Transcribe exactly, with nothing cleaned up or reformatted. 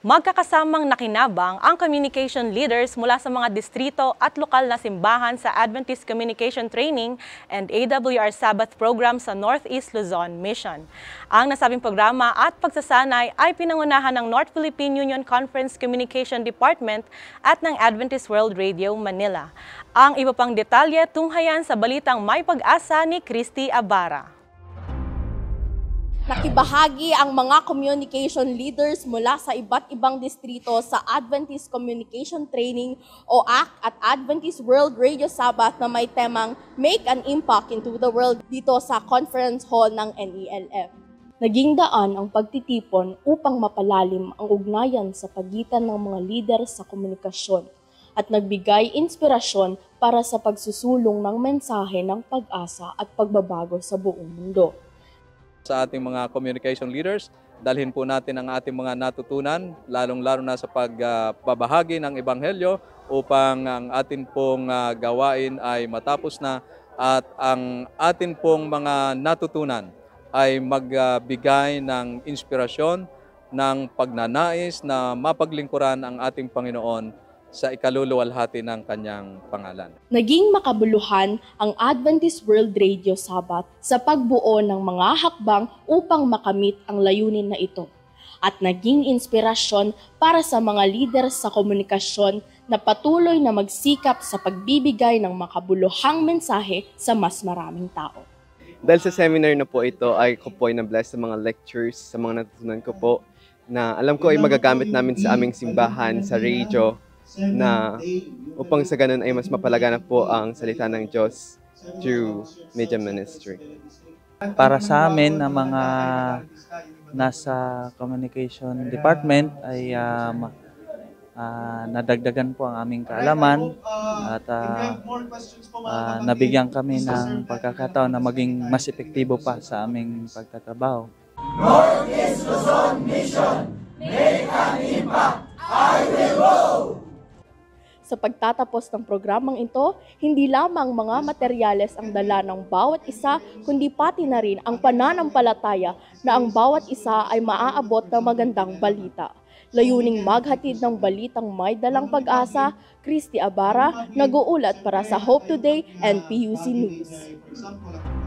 Magkakasamang nakinabang ang communication leaders mula sa mga distrito at lokal na simbahan sa Adventist Communication Training and A W R Sabbath Program sa Northeast Luzon Mission. Ang nasabing programa at pagsasanay ay pinangunahan ng North Philippine Union Conference Communication Department at ng Adventist World Radio Manila. Ang iba pang detalye tunghayan sa balitang May Pag-asa ni Christy Abara. Nakibahagi ang mga communication leaders mula sa iba't ibang distrito sa Adventist Communication Training o A C T at Adventist World Radio Sabbath na may temang Make an Impact into the World dito sa Conference Hall ng N E L F. Naging daan ang pagtitipon upang mapalalim ang ugnayan sa pagitan ng mga lider sa komunikasyon at nagbigay inspirasyon para sa pagsusulong ng mensahe ng pag-asa at pagbabago sa buong mundo. Sa ating mga communication leaders, dalhin po natin ang ating mga natutunan, lalong-lalo na sa pagbabahagi ng Ebanghelyo upang ang atin pong uh, gawain ay matapos na at ang atin pong mga natutunan ay magbigay ng inspirasyon, ng pagnanais na mapaglingkuran ang ating Panginoon sa ikaluluwalhati ng kanyang pangalan. Naging makabuluhan ang Adventist World Radio Sabbath sa pagbuo ng mga hakbang upang makamit ang layunin na ito at naging inspirasyon para sa mga lider sa komunikasyon na patuloy na magsikap sa pagbibigay ng makabuluhang mensahe sa mas maraming tao. Dahil sa seminar na po ito ay ko po ay na-bless sa mga lectures, sa mga natutunan ko po na alam ko ay magagamit namin sa aming simbahan, sa radio, na upang sa ganun ay mas mapalaganap po ang salita ng Diyos through media ministry. Para sa amin na mga nasa communication department ay um, uh, nadagdagan po ang aming kaalaman at uh, uh, nabigyan kami ng pagkakataon na maging mas epektibo pa sa aming pagtatrabaho. Northeast Luzon Mission, make an impact, I will go! Sa pagtatapos ng programang ito, hindi lamang mga materyales ang dala ng bawat isa, kundi pati na rin ang pananampalataya na ang bawat isa ay maaabot ng magandang balita. Layuning maghatid ng balitang may dalang pag-asa, Christy Abara, nag-uulat para sa Hope Today and P U C News.